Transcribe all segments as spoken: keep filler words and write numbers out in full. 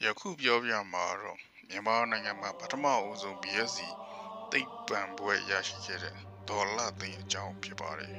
ယခုပြောပြမှာတော့မြန်မာနိုင်ငံမှာပထမအဦးဆုံး B S c သိပ္ပံဘွဲ့ရရှိခဲ့တဲ့ဒေါ်လာသိန်းအကြောင်းဖြစ်ပါတယ်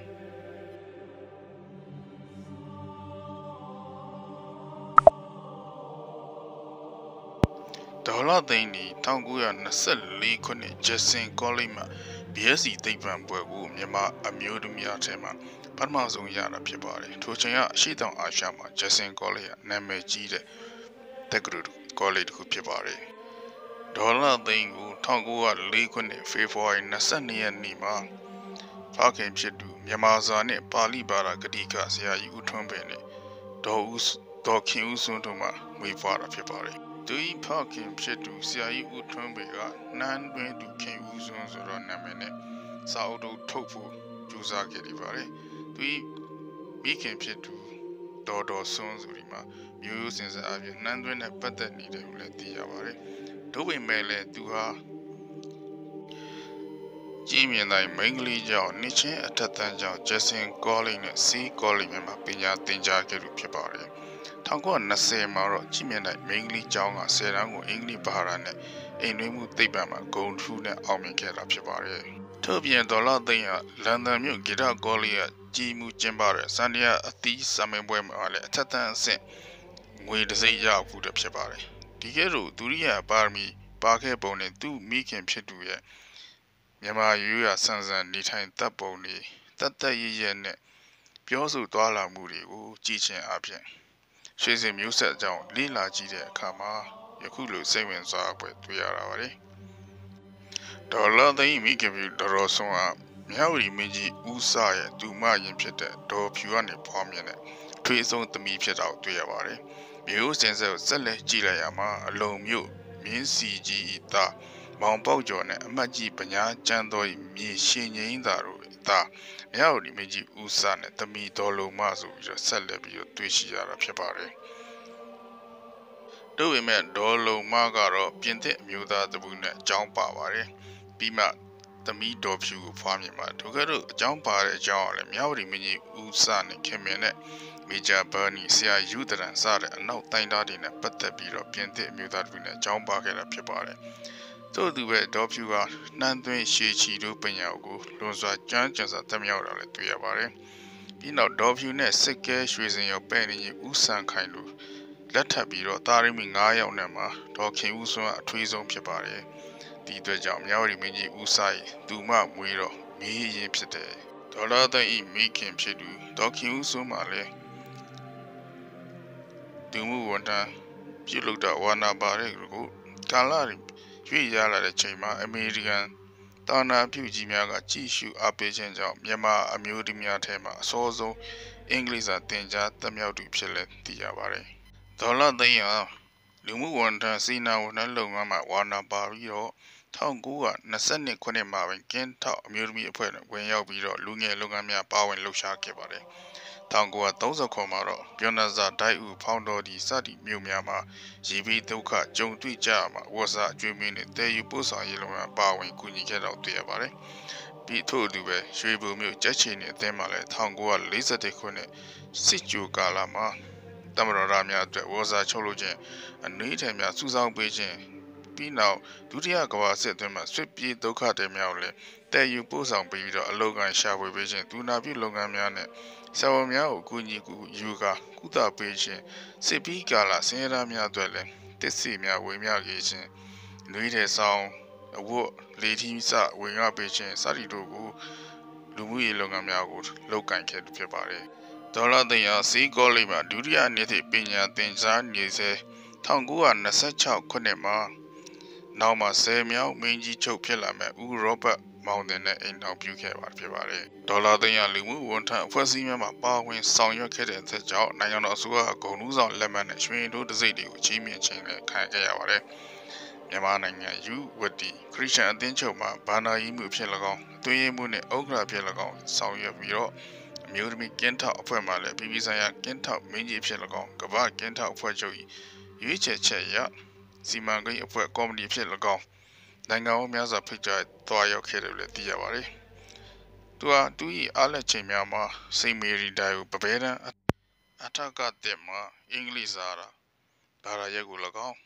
ဒေါ်လာသိန်းဒီ၁၉၂၄ခုနှစ်ဂျက်ဆင်ကောလိပ်မှာ B S c သိပ္ပံဘွဲ့ကိုမြန်မာအမျိုးသမီးအထက်မှာပထမဆုံးရတာဖြစ်ပါတယ်ထိုချိန်ကအရှေ့တောင်အာရှမှာဂျက်ဆင်ကောလိပ်ကနာမည်ကြီးတဲ့တက္ကသိုလ်ကောလိပ်တစ်ခုဖြစ်ပါတယ်ဒေါ်လာသိန်းကို၁၉၀၄ခုနှစ်ဖေဖော်ဝါရီ၂၂ရက်နေ့မှာဖခင်ဖြစ်သူမြန်မာစာနဲ့ပါဠိဘာသာဂတိကဆရာကြီးဦးထွန်းပင်နဲ့ဒေါ်ဦးဒေါ်ခင်ဦးစွန်းတို့မှမွေးဖွားတာဖြစ်ပါတယ်သူ၏ဖခင်ဖြစ်သူဆရာကြီးဦးထွန်းပင်ကနန်းတွင်သူခင်ဦးစွန်းဆိုတော့နာမည်နဲ့စာအုပ်တို့ထုတ်ဖို့ကြိုးစားခဲ့တယ်ပါတယ်သူ၏မိခင်ဖြစ်သူဒေါ်တော်စွန်းဆိုဒီမှာမျိုးရိုးစင်စစ်အပြင်နန်းတွင်နဲ့ပတ်သက်နေတယ်လို့လည်းသိရပါတယ်ဒို့ပေမဲ့လည်းသူဟာကြည်မြင်တိုင်းမိန်းကလေးကြောင့်နှစ်ချင်းအထက်တန်းကြောင့်ဂျက်ဆင်ကောလိပ်နဲ့စီးကောလိပ်မှာပညာသင်ကြားခဲ့သူဖြစ်ပါတယ်၁၉၂၀မှာတော့ကြည်မြင်တိုင်းမိန်းကလေးကျောင်းကဆယ်တန်းကိုအင်္ဂလိပ်ဘာသာနဲ့အိမ်တွင်းမှုသိပ္ပံမှာဂုဏ်ထူးနဲ့အောင်မြင်ခဲ့တာဖြစ်ပါတယ်ထို့ပြင်ဒေါ်လာသိန်းဟာလန်ဒန်မြို့ဂီတကောလိပ်ကကြီးမှုကျင်းပတဲ့စန္ဒယာအသီးစာမေးပွဲမှာလည်းအထက်တန်းအဆင့်ငွေတစ်စိတ်ရဖို့တဖြစ်ပါတယ်ဒီကဲ့သို့ဒုတိယပါရမီပါခဲ့ပုံနဲ့သူ့မိခင်ဖြစ်သူရဲ့မြန်မာရိုးရာဆန်ဆန်နေထိုင်တပ်ပုံတွေတတ်တတ်ရရနဲ့ပြောဆိုသွားလာမှုတွေကိုကြည်ချင်အပြင်ရွှေစင်မျိုးဆက်အကြောင်းလေ့လာကြည့်တဲ့အခါမှာယခုလိုစိတ်ဝင်စားပွဲတွေ့ရတာပါတယ်ဒေါ်လာသိန်းမိခင်ဖြစ်ဒေါ်တော်ဆွန်ဟာမြဝတီမင်းကြီးဦးစရဲ့ဒူမရင်ဖြစ်တဲ့ဒေါ်ဖြူကနေဖွားမြင်တဲ့ထွေးဆုံးသမီးဖြစ်တာကိုတွေ့ရပါတယ်မျိုးစင်ဆက်ကိုဆက်လက်ကြည့်လိုက်ရမှာအလုံးမျိုးမြင်းစီကြီးဤသားမောင်ပေါက်ကျော်နဲ့အမတ်ကြီးပညာကျမ်းတော်၏မြေရှင်ငိမ့်သာတို့ဤသားမြောက်ဒီမင်းကြီးဦးစာနဲ့သမီးတော်လုံးမဆိုပြီးတော့ဆက်လက်ပြီးတော့တွေ့ရှိရတာဖြစ်ပါတယ်တို့ပေမဲ့ဒေါ်လုံးမကတော့ပြင်သစ်အမျိုးသားတပူနဲ့အကြောင်းပါပါတယ်ပြီးမှသမီးတော်ဖြူကိုဖွားမြင်မှာတို့ကဲ့သို့အကြောင်းပါတဲ့အကြောင်းကလည်းမြောက်ဒီမင်းကြီးဦးစာနဲ့ခင်မင်နဲ့မေဂျာဘာနီဆရာယူဒရန်စတဲ့အနောက်တိုင်းသားတွေနဲ့ပတ်သက်ပြီးတော့ပြင်သစ်အမျိုးသားတွေနဲ့အကြောင်းပါခဲ့တာဖြစ်ပါတယ်။သို့သူပဲဒေါ်ဖြူကနှမ်းသွင်းရှေချီတို့ပညာကိုလွန်စွာကြမ်းကြံစွာတက်မြောက်တာလည်းတွေ့ရပါတယ်။ပြီးနောက်ဒေါ်ဖြူနဲ့စစ်ကဲရွှေစင်ရောပဲ့နေကြီးဦးဆန်ခိုင်လိုလက်ထပ်ပြီးတော့တာရီမီ၅ယောက်နဲ့မှဒေါ်ခင်ဦးစွန်းကအထွေးဆုံးဖြစ်ပါတယ်။ဒီအတွက်ကြောင့်မြောက်ရီမင်းကြီးဦးဆိုင်သူမမွေးတော့မီးရင်ဖြစ်တယ်။ဒေါ်လာသိန်းဤမိခင်ဖြစ်သူဒေါ်ခင်ဦးစွန်းမှလည်းဒူမှုဝန်ထမ်းပြုလုပ်တာဝါနာပါတဲ့ကိုကာလာရွေ့ရလာတဲ့ချိန်မှာအမေရိကန်တာနာပြုကြီးများကကြည်ရှုအားပေးခြင်းကြောင့်မြန်မာအမျိုးသမီးများထဲမှာအစောဆုံးအင်္ဂလိပ်စာသင်ကြားတက်မြောက်သူဖြစ်လက်သိရပါတယ်။ဒေါ်လာသိန်းဟာလူမှုဝန်ထမ်းစီနာဝန်ထမ်းလုပ်ငန်းမှာဝါနာပါပြီးတော့၁၉၂၂ခုနှစ်မှာပင်ကင်းထောက်အမျိုးသမီးအဖွဲ့နဲ့ဝင်ရောက်ပြီးတော့လူငယ်လုပ်ငန်းများပါဝင်လှုပ်ရှားခဲ့ပါတယ်။၁၉၃၀မှာတော့ပြောနာဇာဒိုက်ဦးဖောင်းတော်ဒီစသည့်မြို့များမှာရေဘေးဒုက္ခကြုံတွေ့ကြရမှာဝါစာအကျွေးမင်းနဲ့တည်ယူပို့ဆောင်ရေးလုပ်ငန်းပါဝင်ကူညီခဲ့တော့တွေ့ရပါတယ်။ပြီးထို့အတူပဲရွှေဘုံမြို့ကြက်ချီနေအသင်းမှာလည်း၁၉၄၁ခုနှစ်စစ်ကြိုကာလမှာတမတော်သားများအတွက်ဝါစာချုပ်လို့ခြင်းအနည်းထည်များစုဆောင်းပေးခြင်းပြီးနောက်ဒုတိယကမ္ဘာစစ်အတွင်းမှာဆွစ်ပြေးဒုက္ခတွေများကိုလည်းတည်ယူပို့ဆောင်ပြီးတော့အလုပ်ကိုင်ရှာဖွေပေးခြင်းဒုနာပြုလုပ်ငန်းများနဲ့ဆရာဝန်များကိုကူညီကူယူကာကုသပေးခြင်းစစ်ပီးကာလဆင်းရဲသားများအတွက်လည်းတစ်စီများဝေမျှခဲ့ခြင်းနှွေးတဲ့ဆောင်အဝတ်လေထီးစဝင်ရပေးခြင်းစသည်တို့ကိုလူမှုရေးလုပ်ငန်းများကိုလုပ်ကိုင်ခဲ့ဖြစ်ပါတယ်ဒေါ်လာသိန်းဟာစီကောလိပ်မှာဒုတိယနှစ်ထိပညာသင်ကြားနေစေ၁၉၂၆ခုနှစ်မှာနောက်မှာဆယ်မြောက်မင်းကြီးချုပ်ဖြစ်လာမဲ့ဦးရောဘတ်မောင်တင်နဲ့အိမ်ထောင်ပြုခဲ့ပါဖြစ်ပါတယ်ဒေါ်လာသိန်းရလူမှုဝန်ထမ်းအဖွဲ့အစည်းများမှာပါဝင်ဆောင်ရွက်ခဲ့တဲ့အတွက်ကြောင့်နိုင်ငံတော်အစိုးရကဂုဏ်ထူးဆောင်လက်မှတ်နဲ့ရွှေတို့တစိမ့်တွေကိုချီးမြှင့်ခြင်းနဲ့ခံခဲ့ရပါတယ်မြန်မာနိုင်ငံယူဝတီခရစ်ယာန်အသင်းချုပ်မှာဘာနာယီမှုဖြစ်၎င်းအတွင်းရေးမှုနဲ့ဥက္ကဋ္ဌဖြစ်၎င်းဆောင်ရွက်ပြီးတော့အမျိုးသမီးကင်းထောက်အဖွဲ့မှလည်းပြည်ပဆိုင်ရာကင်းထောက်မင်းကြီးဖြစ်၎င်းကမ္ဘာကင်းထောက်အဖွဲ့ချုပ်ရွေးချယ်ချက်ရစီမံကိန်းအဖွဲ့ကော်မတီဖြစ်၎င်းနိုင်ငံတော်များစွာဖိတ်ကြားသွားရောက်ခဲ့တယ်လို့သိရပါတယ်။သူဟာသူ၏အားလက်ချိန်များမှာစိတ်မေရီဒိုင်ကိုပပဲတန်းအထက်ကတက်မှာအင်္ဂလိပ်စာဘာသာရပ်ကို၎င်း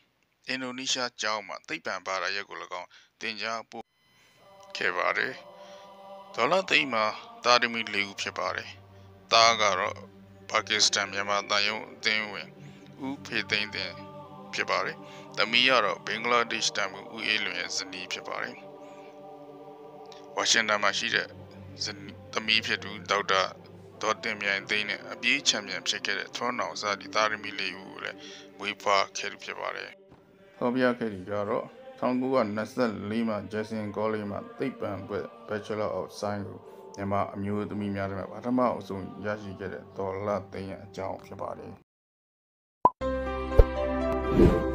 အင်ဒိုနီးရှားကျောင်းမှာသိပ္ပံဘာသာရပ်ကို၎င်းသင်ကြားပို့ခဲ့ပါတယ်ဒေါ်လာသိန်းမှာတာရမီလေးဦးဖြစ်ပါတယ်သားကတော့ပါကစ္စတန်မြန်မာတန်ယုံအသင်းဝင်ဦးဖေသိန်းတင်ဖြစ်ပါတယ်သမီးကတော့ဘင်္ဂလားဒေ့ရှ်တန်မှုဦးအေးလွင်ရဲ့ဇနီးဖြစ်ပါတယ်ဝါရှင်တန်မှာရှိတဲ့သမီးဖြစ်သူဒေါက်တာဒေါ်တင်မြိုင်သိန်းနဲ့အပြေးချန်ပီယံဖြစ်ခဲ့တဲ့ထွန်းအောင်စသည့်တာရမီလေးဦးကိုလည်းဝေးဖွားခဲ့သူဖြစ်ပါတယ်ဟောပြခဲ့သူကတော့၁၉၂၄မှာဂျက်ဆင်ကောလိပ်မှာသိပ္ပံဘွဲ့ Bachelor of Science ကိုမြန်မာအမျိုးသမီးများထဲမှာပထမအဆုံးရရှိခဲ့တဲ့ဒေါ်လာသိန်းရဲ့အကြောင်းဖြစ်ပါတယ်